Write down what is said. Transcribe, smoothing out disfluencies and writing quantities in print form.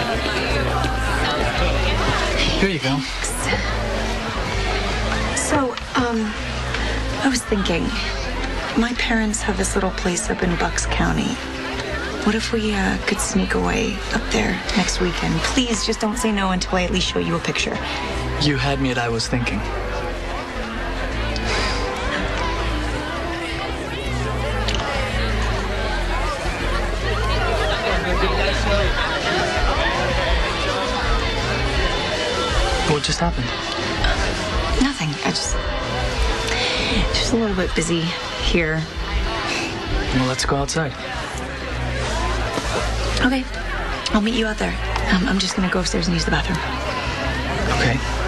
Here you go. So, I was thinking, my parents have this little place up in Bucks County. What if we could sneak away up there next weekend? Please, just don't say no until I at least show you a picture. You had me at I was thinking. What just happened? Nothing. Just a little bit busy here. Well, let's go outside. Okay. I'll meet you out there. I'm just gonna go upstairs and use the bathroom. Okay.